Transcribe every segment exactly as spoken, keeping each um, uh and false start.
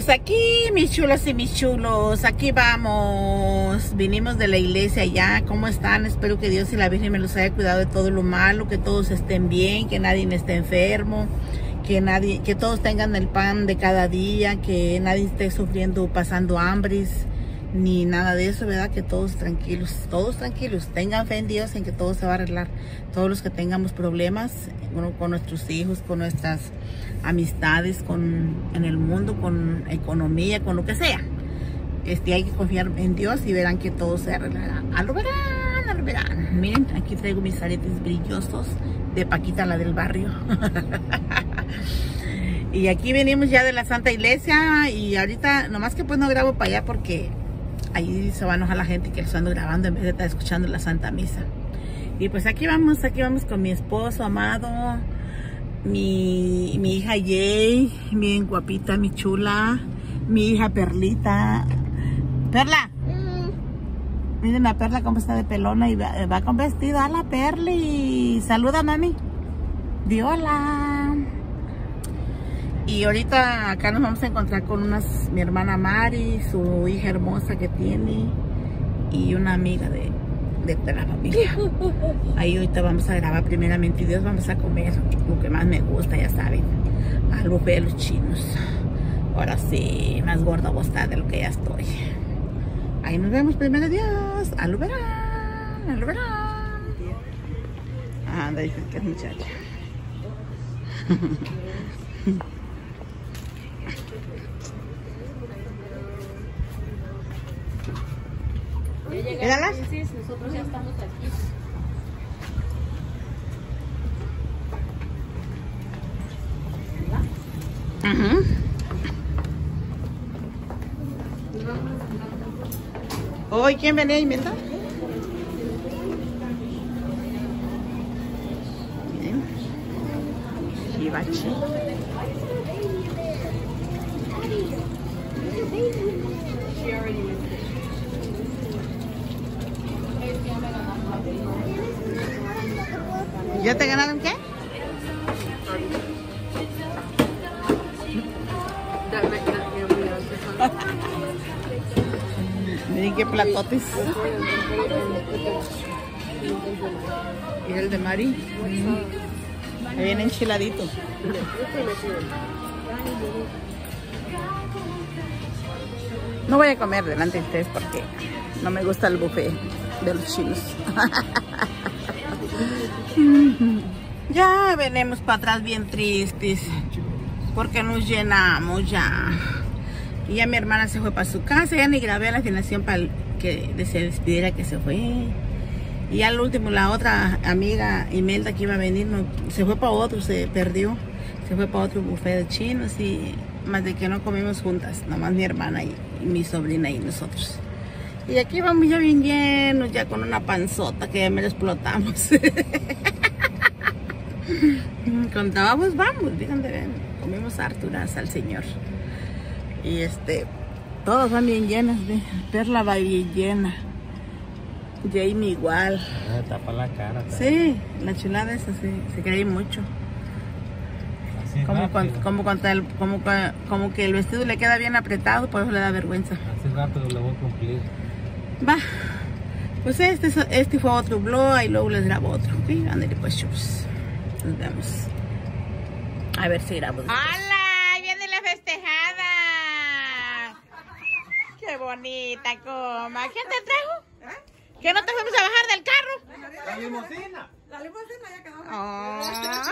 Pues aquí, mis chulas y mis chulos, aquí vamos. Vinimos de la iglesia ya. ¿Cómo están? Espero que Dios y la Virgen me los haya cuidado de todo lo malo, que todos estén bien, que nadie esté enfermo, que nadie, que todos tengan el pan de cada día, que nadie esté sufriendo, pasando hambres, ni nada de eso, ¿verdad? Que todos tranquilos, todos tranquilos. Tengan fe en Dios, en que todo se va a arreglar. Todos los que tengamos problemas, bueno, con nuestros hijos, con nuestras amistades, con en el mundo, con economía, con lo que sea, este, hay que confiar en Dios y verán que todo se arreglará. A lo verán, a lo verán. Miren, aquí traigo mis aretes brillosos de Paquita, la del barrio. Y aquí venimos ya de la Santa Iglesia y ahorita, nomás que pues no grabo para allá porque ahí se va a enojar la gente que los ando grabando en vez de estar escuchando la Santa Misa. Y pues aquí vamos, aquí vamos con mi esposo amado, mi, mi hija Jay, bien guapita, mi chula, mi hija Perlita. Perla, mm. Miren a Perla cómo está de pelona y va, va con vestido. A la Perli, saluda mami, di hola. Y ahorita acá nos vamos a encontrar con unas, mi hermana Mari, su hija hermosa que tiene, y una amiga de, de, de la familia. Ahí ahorita vamos a grabar primeramente y Dios, vamos a comer lo que más me gusta, ya saben, al buffet de los chinos. Ahora sí, más gorda voy a estar de lo que ya estoy. Ahí nos vemos primero, Dios. A lo verán, a lo verán. Anda, dice que es muchacha. ¿Míralas? Nosotros ya estamos aquí. Uh-huh. Hoy, ¿quién venía a inventar? Bien. Hibachi. ¿Ya te ganaron qué? Miren qué platotes. Y el de Mari. Mm. Ahí viene enchiladito. No voy a comer delante de ustedes porque no me gusta el buffet de los chinos. Ya venimos para atrás bien tristes porque nos llenamos ya. Y ya mi hermana se fue para su casa. Ya ni grabé a la afinación para que se despidiera, que se fue. Y al último la otra amiga Imelda que iba a venir no, se fue para otro, se perdió. Se fue para otro buffet de chinos y más de que no comimos juntas, nomás mi hermana y, y mi sobrina y nosotros. Y aquí vamos ya bien llenos, ya con una panzota que ya me la explotamos. Contábamos, vamos, fíjate, ven, comimos harturas al Señor. Y este, todas van bien llenas, de Perla va bien llena. Jamie igual. Ah, tapa la cara. Sí, la chulada esa sí, se cree mucho. Así como, con, como, con el, como, como que el vestido le queda bien apretado, por eso le da vergüenza. Así rápido lo voy a cumplir. Va, pues este, este fue otro vlog y luego les grabo otro. Ok, ándale pues, chus. Nos vemos. A ver si grabo. ¡Hola! ¡Viene la festejada! ¡Qué bonita, coma! ¿Quién te trajo? ¿Eh? ¿Que no te fuimos a bajar del carro? La limusina. La limusina ya quedó. Oh.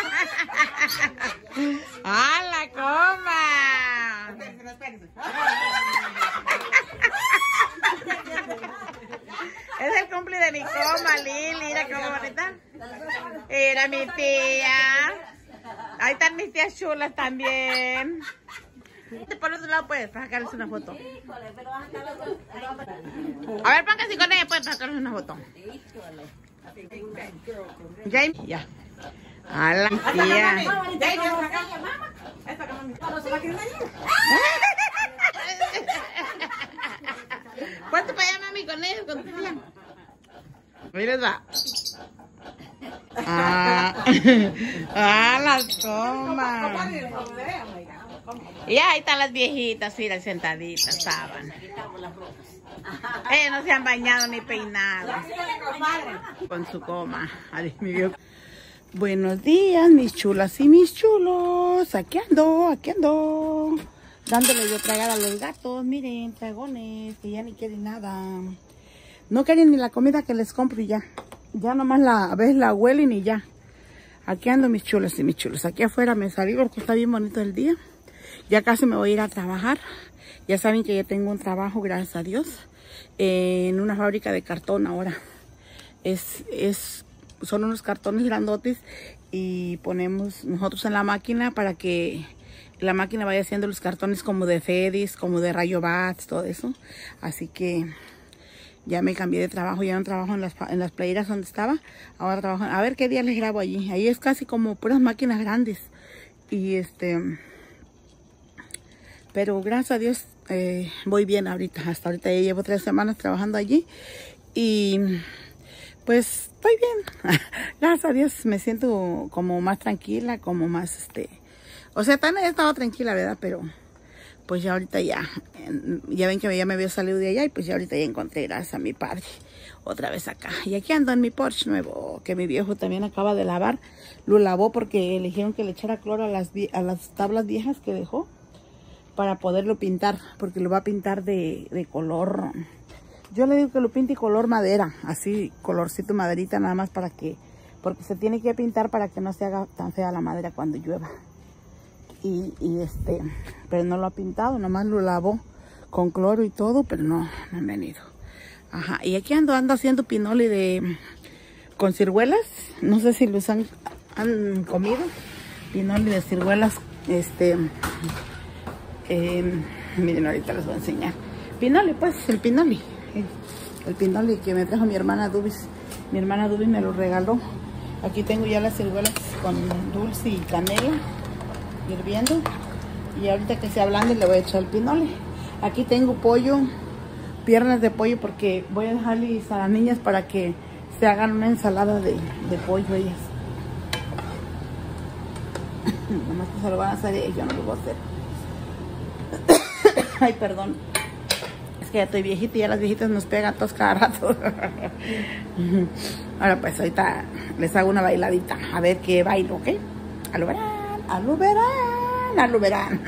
¡Hala, coma! Espérense, espérense. Es el cumple de mi coma, Lili. Mira cómo bonita. Era mi tía. Ahí están mis tías chulas también. Por otro lado puedes, para sacarles una foto. A ver, pónganse con ella, pueden sacarles una foto. Ya, ya. A la tía. ¿Cuánto para allá, mami, con ellos, con tu tía? Ahí les va. Ah, ah, las tomas. Y ahí están las viejitas, mira, sentaditas, estaban. Ellos no se han bañado ni peinado. Con su coma. Ay, mi Dios. Buenos días, mis chulas y mis chulos. Aquí ando, aquí ando. Dándole yo tragar a los gatos. Miren, dragones, que ya ni quieren nada. No quieren ni la comida que les compro y ya. Ya nomás la ves, la huelen y ya. Aquí ando, mis chulos y mis chulos. Aquí afuera me salí porque está bien bonito el día. Ya casi me voy a ir a trabajar. Ya saben que ya tengo un trabajo, gracias a Dios, en una fábrica de cartón ahora. Es, es, son unos cartones grandotes y ponemos nosotros en la máquina para que la máquina vaya haciendo los cartones como de Fedis, como de Rayo Bats, todo eso. Así que ya me cambié de trabajo, ya no trabajo en las, en las playeras donde estaba. Ahora trabajo, a ver qué día les grabo allí. Ahí es casi como puras máquinas grandes. Y este... Pero gracias a Dios eh, voy bien ahorita. Hasta ahorita ya llevo tres semanas trabajando allí. Y pues estoy bien. Gracias a Dios me siento como más tranquila, como más este... O sea, también he estado tranquila, ¿verdad? Pero pues ya ahorita ya... Ya ven que ya me había salido de allá y pues ya ahorita ya encontré, gracias a mi padre, otra vez acá. Y aquí ando en mi Porsche nuevo, que mi viejo también acaba de lavar. Lo lavó porque le dijeron que le echara cloro a las, a las tablas viejas que dejó, para poderlo pintar, porque lo va a pintar de, de color, yo le digo que lo pinte color madera, así colorcito maderita nada más, para que, porque se tiene que pintar para que no se haga tan fea la madera cuando llueva. Y, y este, pero no lo ha pintado, nomás lo lavó con cloro y todo, pero no, no han venido. Ajá, y aquí ando, ando haciendo pinole de, con ciruelas, no sé si los han, han comido, pinole de ciruelas, este... Eh, miren, ahorita les voy a enseñar. Pinole, pues, el pinole. El, el pinole que me trajo mi hermana Dubis. Mi hermana Dubis me lo regaló. Aquí tengo ya las ciruelas con dulce y canela hirviendo. Y ahorita que se ablande le voy a echar el pinole. Aquí tengo pollo, piernas de pollo, porque voy a dejarles a las niñas para que se hagan una ensalada de, de pollo ellas. Nomás que se lo van a hacer ellos, yo no lo voy a hacer. Ay, perdón. Es que ya estoy viejita y ya las viejitas nos pegan todos cada rato. Ahora pues ahorita les hago una bailadita. A ver qué bailo, ¿ok? A lo verán, a lo verán, a lo verán.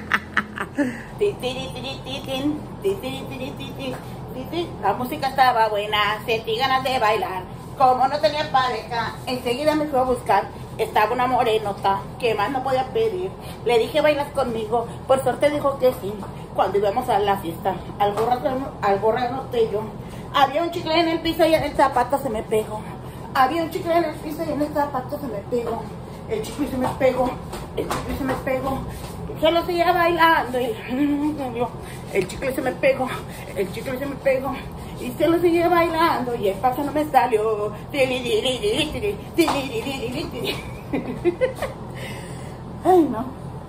La música estaba buena, sentí ganas de bailar. Como no tenía pareja, enseguida me fui a buscar. Estaba una morenota, que más no podía pedir. Le dije, ¿bailas conmigo? Por suerte dijo que sí. Cuando íbamos a la fiesta, al gorro, al gorro anoté yo. Había un chicle en el piso y en el zapato se me pegó. Había un chicle en el piso y en el zapato se me pegó. El chicle se me pegó, el chicle se me pegó. Solo seguía bailando y el chicle se me pegó, el chicle se me pegó. Y se lo seguía bailando y el paso no me salió. Ay, no.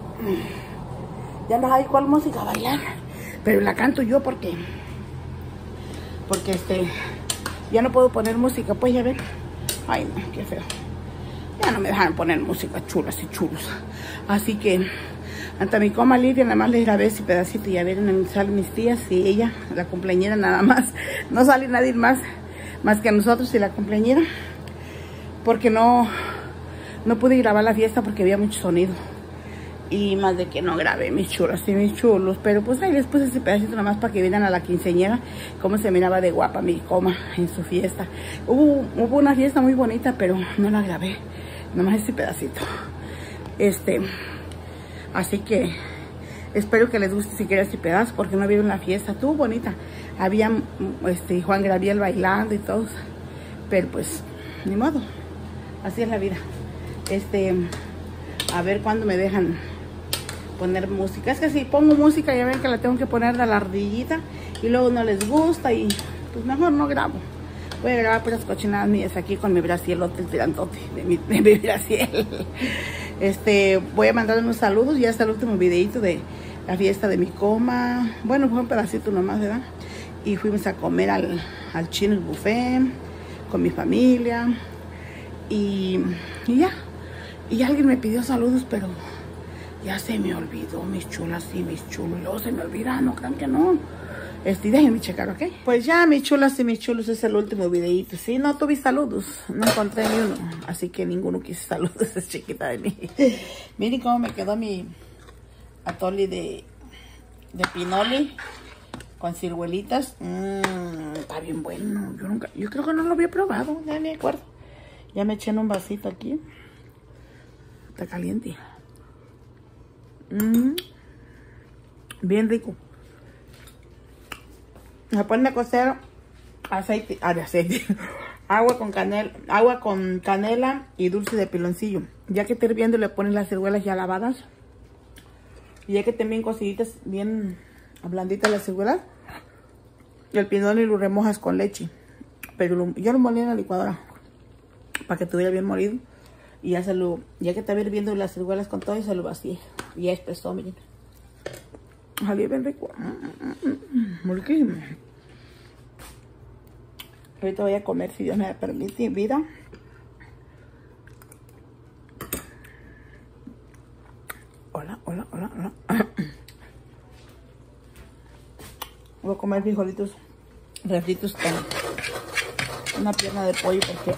Ya no hay cuál música bailar. Pero la canto yo porque... Porque este... Ya no puedo poner música, pues ya ven. Ay, no, qué feo. Ya no me dejan poner música, chulas y chulos. Así que... Ante mi coma Lidia, nada más les grabé ese pedacito y a ver, salen mis tías y ella, la cumpleañera nada más. No sale nadie más, más que nosotros y la cumpleañera. Porque no, no pude grabar la fiesta porque había mucho sonido. Y más de que no grabé, mis chulas y mis chulos. Pero pues ahí les puse ese pedacito nada más para que vieran a la quinceañera cómo se miraba de guapa mi coma en su fiesta. Hubo, hubo una fiesta muy bonita, pero no la grabé. Nada más ese pedacito. Este... Así que espero que les guste siquiera este pedazo, porque no vieron la fiesta. Estuvo bonita. Había este, Juan Gabriel bailando y todo. Pero pues, ni modo. Así es la vida. Este, a ver cuándo me dejan poner música. Es que si pongo música, ya ven que la tengo que poner de la ardillita. Y luego no les gusta y pues mejor no grabo. Voy a grabar puras cochinadas mías aquí con mi brasielote, el tirantote de mi, de mi brasiel. Este, voy a mandar unos saludos. Ya está el último videito de la fiesta de mi coma. Bueno, fue un pedacito nomás, ¿verdad? Y fuimos a comer al, al chino, el buffet, con mi familia. Y, y ya. Y alguien me pidió saludos, pero Ya se me olvidó, mis chulas y mis chulos. Luego se me olvida, no crean que no. Este, déjenme checar, ¿ok? Pues ya, mis chulas y mis chulos, es el último videito. Sí, no tuve saludos. No encontré ni uno. Así que ninguno quiso saludos. Es chiquita de mí. Miren cómo me quedó mi atole de, de pinole con ciruelitas. Mmm, está bien bueno. Yo nunca, yo creo que no lo había probado. Ya me acuerdo. Ya me eché en un vasito aquí. Está caliente. Mmm. Bien rico. Se ponen a cocer aceite, ah, de aceite, agua con canela, agua con canela y dulce de piloncillo. Ya que esté hirviendo le ponen las ciruelas ya lavadas. Y ya que estén bien cociditas, bien blanditas las ciruelas, el pinole lo remojas con leche. Pero lo, yo lo molí en la licuadora para que estuviera bien molido. Y ya se lo, ya que está hirviendo las ciruelas con todo, y se lo vacié. Y ya espesó, miren. Salió bien rico. Muy riquísimo. Ahorita voy a comer, si Dios me permite, vida. Hola, hola, hola, hola. Voy a comer frijolitos refritos con una pierna de pollo porque,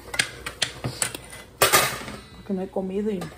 porque no he comido y,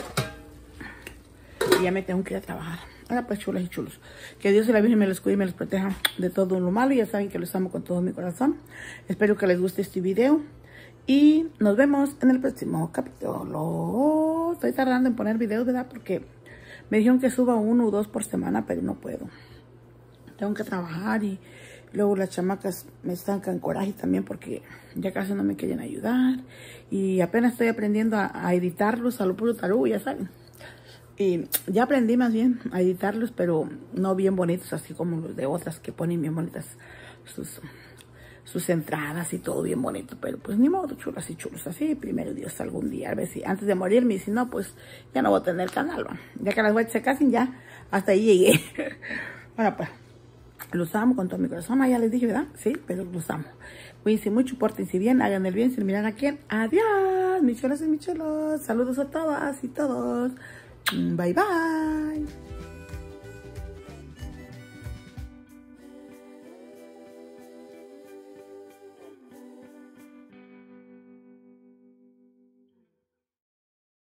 y ya me tengo que ir a trabajar. Ahora pues, chulas y chulos, que Dios y la Virgen me los cuide y me los proteja de todo lo malo. Ya saben que los amo con todo mi corazón. Espero que les guste este video y nos vemos en el próximo capítulo. Estoy tardando en poner videos, ¿verdad? Porque me dijeron que suba uno o dos por semana, pero no puedo. Tengo que trabajar y luego las chamacas me estancan coraje también porque ya casi no me quieren ayudar. Y apenas estoy aprendiendo a, a editarlos a lo puro tarugo, ya saben. Y ya aprendí más bien a editarlos, pero no bien bonitos, así como los de otras que ponen bien bonitas sus, sus entradas y todo bien bonito. Pero pues ni modo, chulas y chulos. Así, primero Dios, algún día, a ver si antes de morirme, y si no, pues ya no voy a tener canal, ¿va? Ya que las guachas se casen, ya hasta ahí llegué. Bueno, pues, los amo con todo mi corazón. Ah, ya les dije, ¿verdad? Sí, pero los amo. Cuídense mucho, pórtense bien, hagan el bien sin mirar a quién. Adiós, mis chulas y mis chulos. Saludos a todas y todos. Bye, bye.